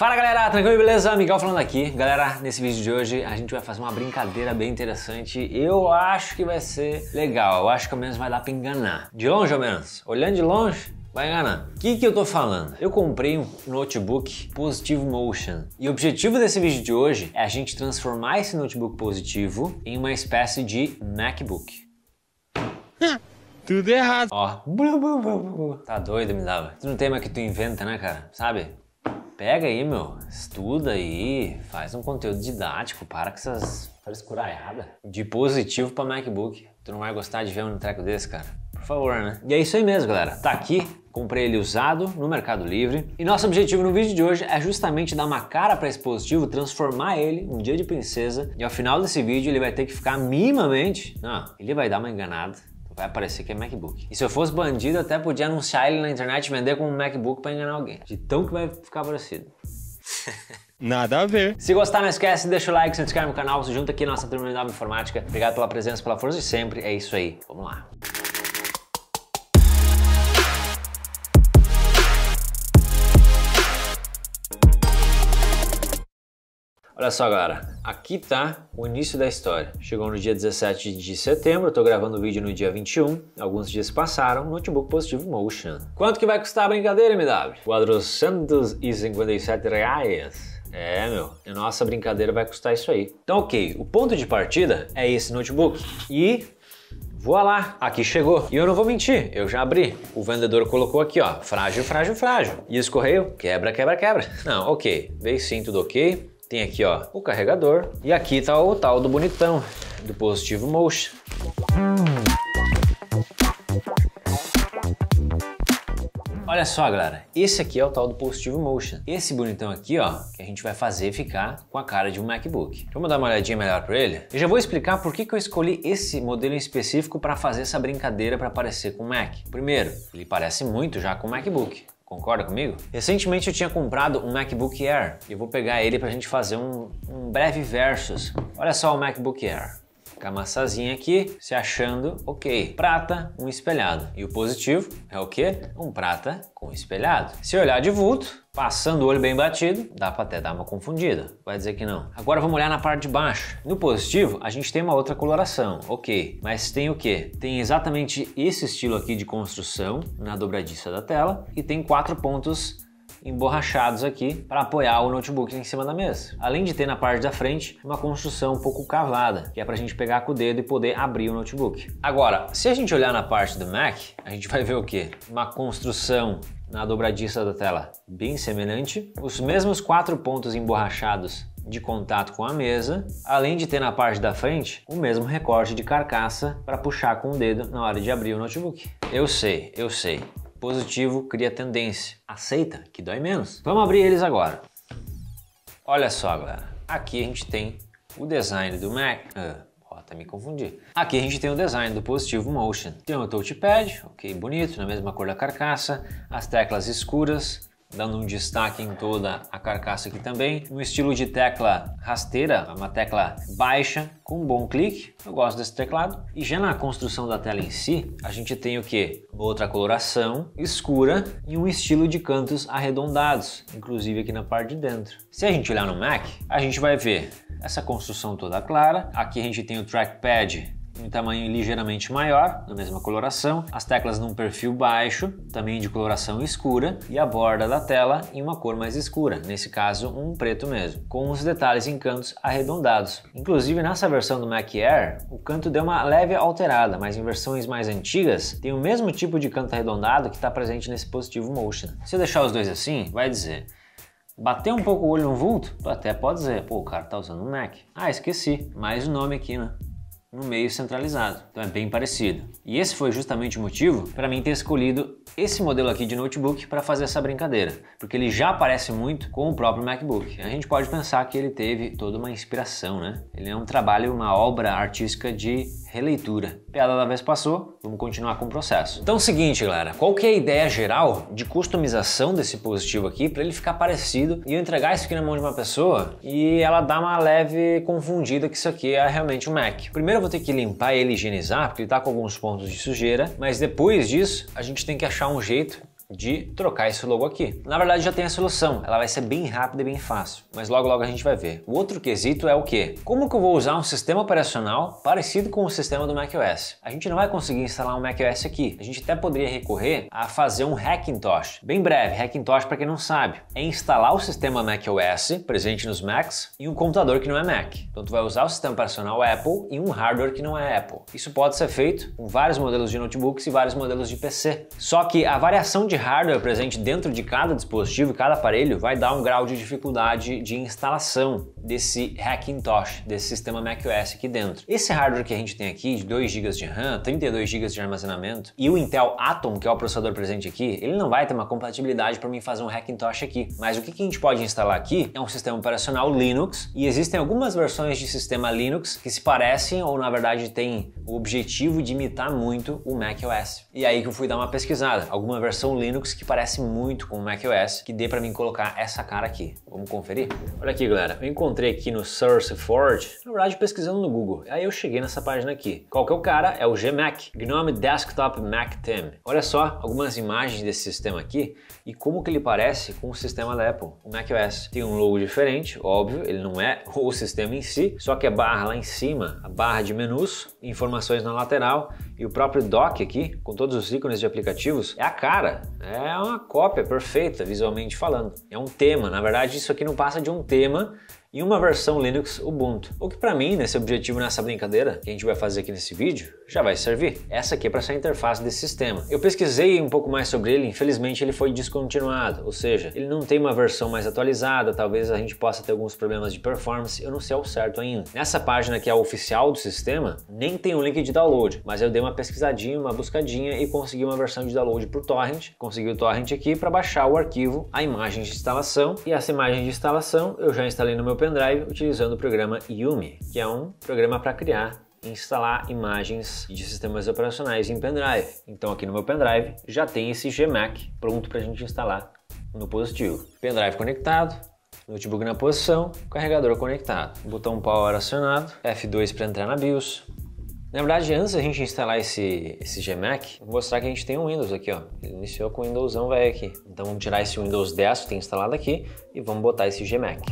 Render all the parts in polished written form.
Fala galera, tranquilo, beleza? Miguel falando aqui. Galera, nesse vídeo de hoje a gente vai fazer uma brincadeira bem interessante. Eu acho que vai ser legal, eu acho que ao menos vai dar pra enganar. De longe ao menos, olhando de longe, vai enganar. O que eu tô falando? Eu comprei um notebook Positive Motion e o objetivo desse vídeo de hoje é a gente transformar esse notebook positivo em uma espécie de MacBook. Tudo errado. Ó, tá doido, me dava. Tu não tem mais que tu inventa, né, cara? Sabe? Pega aí, meu, estuda aí, faz um conteúdo didático, para com essas frescuraiadas. De positivo pra MacBook. Tu não vai gostar de ver um treco desse, cara? Por favor, né? E é isso aí mesmo, galera. Tá aqui, comprei ele usado no Mercado Livre. E nosso objetivo no vídeo de hoje é justamente dar uma cara pra esse positivo, transformar ele um dia de princesa. E ao final desse vídeo ele vai ter que ficar minimamente... Não, ele vai dar uma enganada. Vai aparecer que é MacBook. E se eu fosse bandido, eu até podia anunciar ele na internet e vender como um MacBook pra enganar alguém. De tão que vai ficar parecido. Nada a ver. Se gostar, não esquece, deixa o like, se inscreve no canal, se junta aqui na nossa turma de Nova Informática. Obrigado pela presença, pela força de sempre. É isso aí. Vamos lá. Olha só, galera, aqui tá o início da história. Chegou no dia 17 de setembro, eu tô gravando o vídeo no dia 21, alguns dias passaram, notebook Positive Motion. Quanto que vai custar a brincadeira, MW? R$457. É, meu, a nossa brincadeira vai custar isso aí. Então, ok, o ponto de partida é esse notebook e... Voilá, aqui chegou. E eu não vou mentir, eu já abri. O vendedor colocou aqui, ó, frágil, frágil, frágil. E esse correio, quebra, quebra, quebra. Não, ok, veio sim, tudo ok. Tem aqui, ó, o carregador. E aqui tá o tal do bonitão, do Positive Motion. Olha só, galera, esse aqui é o tal do Positive Motion. Esse bonitão aqui, ó, que a gente vai fazer ficar com a cara de um MacBook. Vamos dar uma olhadinha melhor para ele? Eu já vou explicar por que eu escolhi esse modelo em específico para fazer essa brincadeira para parecer com o Mac. Primeiro, ele parece muito já com o MacBook. Concorda comigo? Recentemente eu tinha comprado um MacBook Air e eu vou pegar ele pra gente fazer um breve versus. Olha só o MacBook Air. Com a maçãzinha aqui, se achando ok. Prata, um espelhado. E o positivo é o quê? Um prata com espelhado. Se olhar de vulto, passando o olho bem batido, dá pra até dar uma confundida. Vai dizer que não. Agora vamos olhar na parte de baixo. No positivo, a gente tem uma outra coloração, ok. Mas tem o quê? Tem exatamente esse estilo aqui de construção na dobradiça da tela e tem 4 pontos emborrachados aqui para apoiar o notebook em cima da mesa. Além de ter na parte da frente uma construção um pouco cavada, que é para a gente pegar com o dedo e poder abrir o notebook. Agora, se a gente olhar na parte do Mac, a gente vai ver o quê? Uma construção na dobradiça da tela bem semelhante, os mesmos 4 pontos emborrachados de contato com a mesa, além de ter na parte da frente o mesmo recorte de carcaça para puxar com o dedo na hora de abrir o notebook. Eu sei. Positivo cria tendência. Aceita que dói menos. Vamos abrir eles agora. Olha só, galera. Aqui a gente tem o design do Mac. Até me confundi. Aqui a gente tem o design do Positive Motion. Tem o touchpad, ok, bonito, na mesma cor da carcaça. As teclas escuras, dando um destaque em toda a carcaça aqui também. No estilo de tecla rasteira, uma tecla baixa com um bom clique. Eu gosto desse teclado. E já na construção da tela em si, a gente tem o quê? Outra coloração escura e um estilo de cantos arredondados, inclusive aqui na parte de dentro. Se a gente olhar no Mac, a gente vai ver essa construção toda clara. Aqui a gente tem o trackpad em tamanho ligeiramente maior, na mesma coloração, as teclas num perfil baixo, também de coloração escura, e a borda da tela em uma cor mais escura, nesse caso um preto mesmo, com os detalhes em cantos arredondados. Inclusive nessa versão do Mac Air, o canto deu uma leve alterada, mas em versões mais antigas tem o mesmo tipo de canto arredondado que está presente nesse Positive Motion. Se eu deixar os dois assim, vai dizer... Bater um pouco o olho no vulto, tu até pode dizer, pô, o cara tá usando um Mac. Ah, esqueci, mais o nome aqui, né? No meio centralizado, então é bem parecido. E esse foi justamente o motivo para mim ter escolhido esse modelo aqui de notebook para fazer essa brincadeira, porque ele já parece muito com o próprio MacBook. A gente pode pensar que ele teve toda uma inspiração, né? Ele é um trabalho, uma obra artística de releitura. Piada da vez passou, vamos continuar com o processo. Então é o seguinte, galera, qual que é a ideia geral de customização desse positivo aqui para ele ficar parecido e eu entregar isso aqui na mão de uma pessoa e ela dar uma leve confundida que isso aqui é realmente um Mac. Primeiro eu vou ter que limpar ele e higienizar, porque ele tá com alguns pontos de sujeira, mas depois disso a gente tem que achar um jeito de trocar esse logo aqui. Na verdade já tem a solução, ela vai ser bem rápida e bem fácil, mas logo logo a gente vai ver. O outro quesito é o quê? Como que eu vou usar um sistema operacional parecido com o sistema do macOS? A gente não vai conseguir instalar um macOS aqui, a gente até poderia recorrer a fazer um Hackintosh. Bem breve, Hackintosh para quem não sabe, é instalar o sistema macOS presente nos Macs e um computador que não é Mac. Então tu vai usar o sistema operacional Apple e um hardware que não é Apple. Isso pode ser feito com vários modelos de notebooks e vários modelos de PC. Só que a variação de hardware presente dentro de cada dispositivo e cada aparelho vai dar um grau de dificuldade de instalação desse Hackintosh, desse sistema macOS aqui dentro. Esse hardware que a gente tem aqui de 2 GB de RAM, 32 GB de armazenamento e o Intel Atom, que é o processador presente aqui, ele não vai ter uma compatibilidade para mim fazer um Hackintosh aqui. Mas o que a gente pode instalar aqui é um sistema operacional Linux e existem algumas versões de sistema Linux que se parecem ou na verdade têm o objetivo de imitar muito o macOS. E aí que eu fui dar uma pesquisada, alguma versão Linux que parece muito com o macOS, que dê para mim colocar essa cara aqui. Vamos conferir? Olha aqui, galera, eu encontrei aqui no SourceForge, na verdade pesquisando no Google, aí eu cheguei nessa página aqui. Qual que é o cara? É o GMac, GNOME Desktop Mac Theme. Olha só algumas imagens desse sistema aqui e como que ele parece com o sistema da Apple, o macOS. Tem um logo diferente, óbvio, ele não é o sistema em si, só que a barra lá em cima, a barra de menus, informações na lateral e o próprio dock aqui, com todos os ícones de aplicativos, é a cara, é uma cópia perfeita visualmente falando. É um tema, na verdade isso aqui não passa de um tema e uma versão Linux Ubuntu. O que para mim, nesse objetivo, nessa brincadeira que a gente vai fazer aqui nesse vídeo, já vai servir. Essa aqui é para ser a interface desse sistema. Eu pesquisei um pouco mais sobre ele, infelizmente ele foi descontinuado, ou seja, ele não tem uma versão mais atualizada, talvez a gente possa ter alguns problemas de performance, eu não sei ao certo ainda. Nessa página que é a oficial do sistema, nem tem um link de download, mas eu dei uma pesquisadinha, uma buscadinha e consegui uma versão de download por torrent. Consegui o torrent aqui para baixar o arquivo, a imagem de instalação, e essa imagem de instalação eu já instalei no meu pendrive utilizando o programa Yumi, que é um programa para criar e instalar imagens de sistemas operacionais em pendrive. Então aqui no meu pendrive já tem esse GMac pronto para a gente instalar no positivo. Pendrive conectado, notebook na posição, carregador conectado, botão power acionado, F2 para entrar na BIOS. Na verdade, antes da gente instalar esse GMac, vou mostrar que a gente tem um Windows aqui, ó. Ele iniciou com o Windowsão velho aqui. Então vamos tirar esse Windows 10 que tem instalado aqui e vamos botar esse GMac.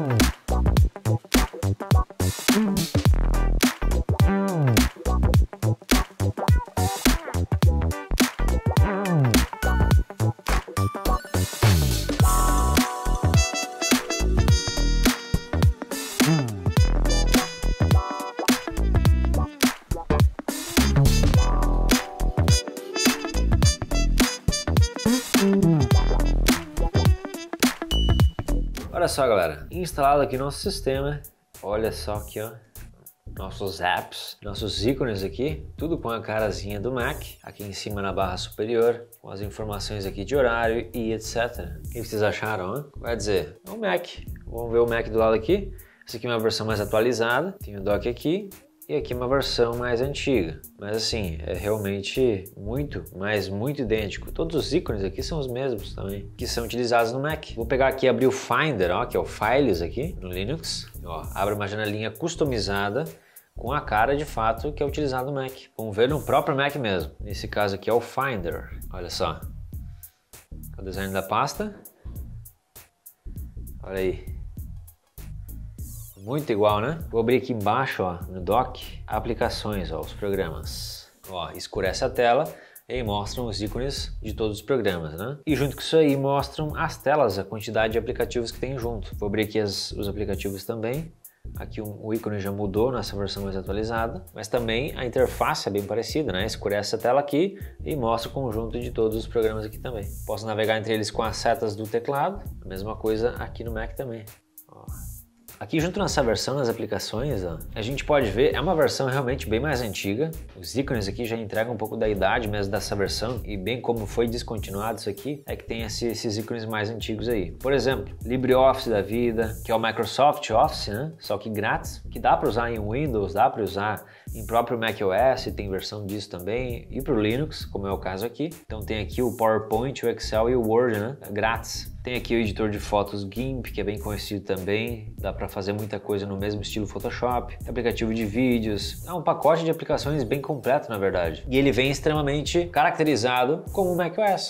Olha só, galera, instalado aqui nosso sistema, olha só aqui, ó, nossos apps, nossos ícones aqui, tudo com a carazinha do Mac, aqui em cima na barra superior, com as informações aqui de horário e etc. O que vocês acharam, hein? Vai dizer, é o Mac, vamos ver o Mac do lado aqui, essa aqui é uma versão mais atualizada, tem o dock aqui, e aqui uma versão mais antiga, mas assim, é realmente muito, mas muito idêntico. Todos os ícones aqui são os mesmos também, que são utilizados no Mac. Vou pegar aqui e abrir o Finder, ó, que é o Files aqui, no Linux. Ó, abre uma janelinha customizada com a cara de fato que é utilizado no Mac. Vamos ver no próprio Mac mesmo. Nesse caso aqui é o Finder, olha só. O design da pasta. Olha aí. Muito igual, né? Vou abrir aqui embaixo, ó, no dock, aplicações, ó, os programas. Ó, escurece a tela e mostram os ícones de todos os programas, né? E junto com isso aí mostram as telas, a quantidade de aplicativos que tem junto. Vou abrir aqui os aplicativos também. Aqui o ícone já mudou nessa versão mais atualizada, mas também a interface é bem parecida, né? Escurece a tela aqui e mostra o conjunto de todos os programas aqui também. Posso navegar entre eles com as setas do teclado, a mesma coisa aqui no Mac também. Ó. Aqui junto nessa versão das aplicações, ó, a gente pode ver, é uma versão realmente bem mais antiga. Os ícones aqui já entregam um pouco da idade mesmo dessa versão e bem como foi descontinuado isso aqui, é que tem esses ícones mais antigos aí. Por exemplo, LibreOffice da vida, que é o Microsoft Office, né? Só que grátis, que dá para usar em Windows, dá para usar em próprio macOS, tem versão disso também, e para o Linux, como é o caso aqui. Então tem aqui o PowerPoint, o Excel e o Word, né? Grátis. Tem aqui o editor de fotos GIMP, que é bem conhecido também, dá para fazer muita coisa no mesmo estilo Photoshop, aplicativo de vídeos, é um pacote de aplicações bem completo na verdade. E ele vem extremamente caracterizado como o macOS.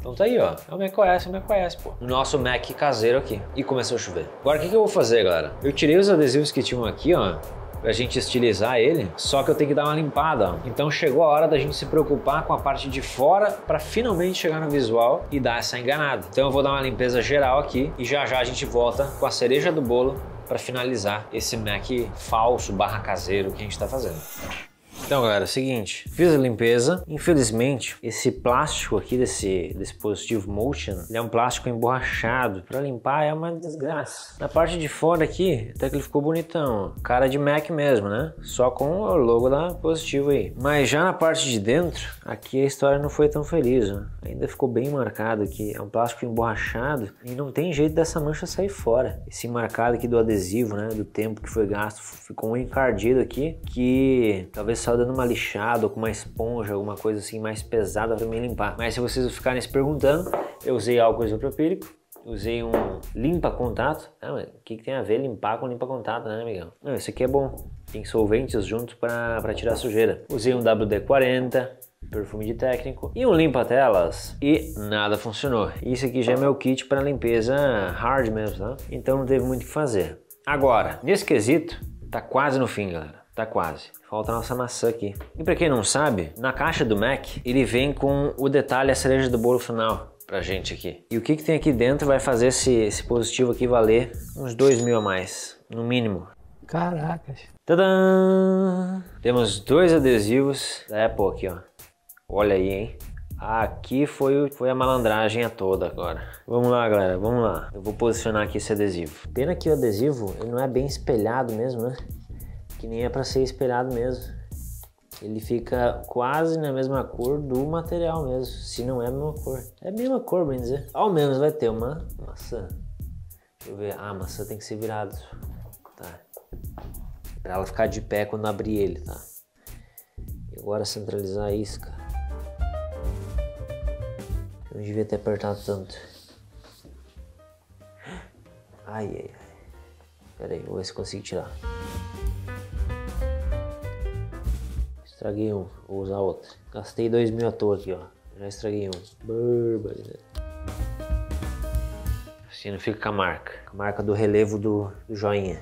Então tá aí, ó. É o macOS, pô. O nosso Mac caseiro aqui. E começou a chover. Agora, o que eu vou fazer, galera? Eu tirei os adesivos que tinham aqui, ó, pra gente estilizar ele, só que eu tenho que dar uma limpada, ó. Então chegou a hora da gente se preocupar com a parte de fora para finalmente chegar no visual e dar essa enganada. Então eu vou dar uma limpeza geral aqui e já já a gente volta com a cereja do bolo para finalizar esse Mac falso / caseiro que a gente tá fazendo. Então, galera, é o seguinte, fiz a limpeza. Infelizmente, esse plástico aqui desse Positive Motion, ele é um plástico emborrachado. Para limpar é uma desgraça. Na parte de fora aqui, até que ele ficou bonitão, ó. Cara de Mac mesmo, né? Só com o logo da Positive aí. Mas já na parte de dentro, aqui a história não foi tão feliz, ó. Ainda ficou bem marcado aqui. É um plástico emborrachado e não tem jeito dessa mancha sair fora. Esse marcado aqui do adesivo, né? Do tempo que foi gasto, ficou um encardido aqui que talvez só dando uma lixada ou com uma esponja, alguma coisa assim mais pesada para me limpar. Mas se vocês ficarem se perguntando, eu usei álcool isopropílico, usei um limpa-contato. O que tem a ver limpar com limpa-contato, né, amigão? Não, isso aqui é bom. Tem solventes juntos para tirar sujeira. Usei um WD-40, perfume de técnico e um limpa-telas e nada funcionou. Isso aqui já é meu kit para limpeza hard mesmo, tá? Então não teve muito o que fazer. Agora, nesse quesito, tá quase no fim, galera. Tá quase. Falta a nossa maçã aqui. E pra quem não sabe, na caixa do Mac, ele vem com o detalhe, a cereja do bolo final pra gente aqui. E o que tem aqui dentro vai fazer esse positivo aqui valer uns 2.000 a mais, no mínimo. Caracas. Tadã! Temos 2 adesivos da Apple aqui, ó. Olha aí, hein? Aqui foi a malandragem toda agora. Vamos lá, galera, vamos lá. Eu vou posicionar aqui esse adesivo. Pena que o adesivo, ele não é bem espelhado mesmo, né? Que nem é para ser espelhado mesmo. Ele fica quase na mesma cor do material mesmo, se não é a mesma cor. É a mesma cor, bem dizer. Ao menos vai ter uma maçã. Deixa eu ver. Ah, a maçã tem que ser virada. Tá. Pra ela ficar de pé quando abrir ele, tá? E agora centralizar a isca. Eu não devia ter apertado tanto. Ai, ai, ai. Pera aí, vou ver se consigo tirar. Estraguei um, vou usar outro. Gastei 2.000 à toa aqui, ó. Já estraguei um. Barbaridade. Assim não fica com a marca do relevo do joinha.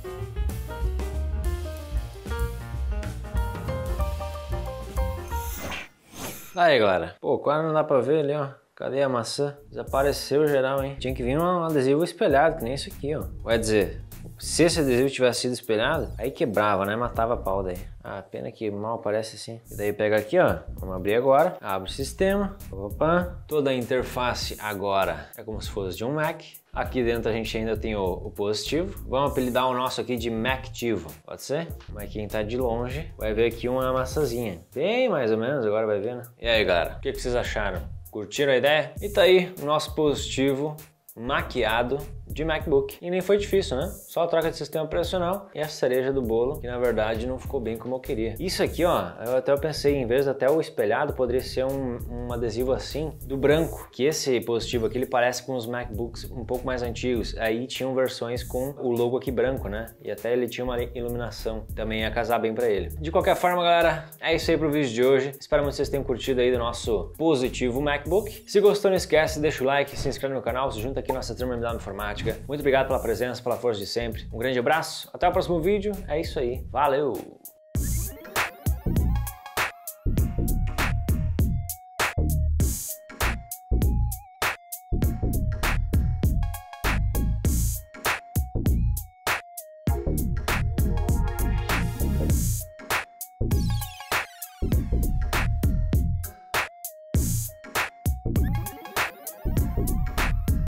Aí, galera. Pô, quase não dá pra ver ali, ó. Cadê a maçã? Desapareceu geral, hein? Tinha que vir um adesivo espelhado, que nem isso aqui, ó. Vai dizer, se esse adesivo tivesse sido espelhado, aí quebrava, né? Matava a pau daí. Ah, pena que mal aparece assim. E daí pega aqui, ó. Vamos abrir agora. Abre o sistema. Opa. Toda a interface agora é como se fosse de um Mac. Aqui dentro a gente ainda tem o positivo. Vamos apelidar o nosso aqui de Mactivo. Pode ser? Mas quem tá de longe vai ver aqui uma maçãzinha. Bem mais ou menos, agora vai ver, né? E aí, galera? O que vocês acharam? Curtiram a ideia? E tá aí o nosso positivo maquiado de MacBook. E nem foi difícil, né? Só a troca de sistema operacional e a cereja do bolo, que na verdade não ficou bem como eu queria. Isso aqui, ó, eu pensei, em vez até o espelhado, poderia ser um adesivo assim, do branco. Que esse positivo aqui, ele parece com os MacBooks um pouco mais antigos. Aí tinham versões com o logo aqui branco, né? E até ele tinha uma iluminação. Também ia casar bem pra ele. De qualquer forma, galera, é isso aí pro vídeo de hoje. Espero muito que vocês tenham curtido aí do nosso positivo MacBook. Se gostou, não esquece, deixa o like, se inscreve no canal, se junta aqui na nossa turma MW Informática. Muito obrigado pela presença, pela força de sempre. Um grande abraço, até o próximo vídeo. É isso aí. Valeu!